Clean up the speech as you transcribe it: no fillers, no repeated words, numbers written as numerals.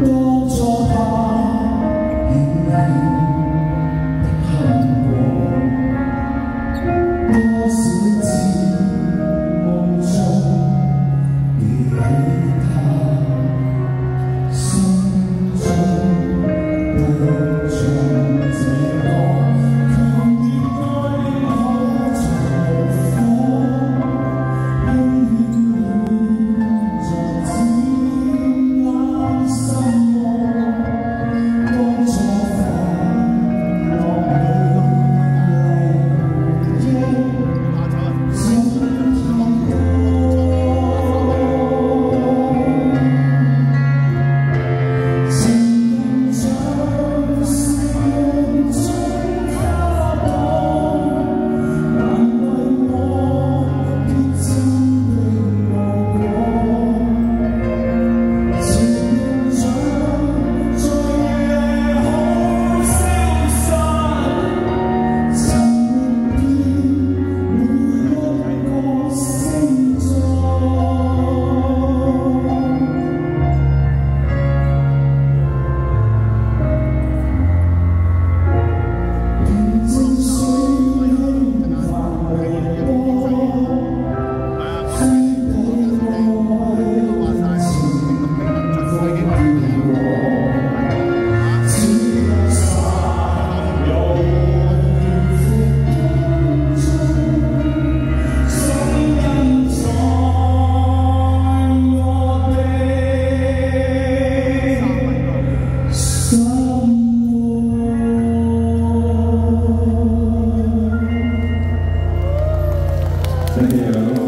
當初他顯然的恨過，多少次夢中記起他，心中對象這個強烈愛戀可重訪，輕輕染着淺藍心窩，當初快樂美麗憶怎太多，情人像是夢中他黨，難為我結真的無果。情人像在夜空消散，尋遍每一個星座。平靜水輕泛微波，飛抵愛情風飄過，只有散有緣分中，聲音在我的心窩。謝謝。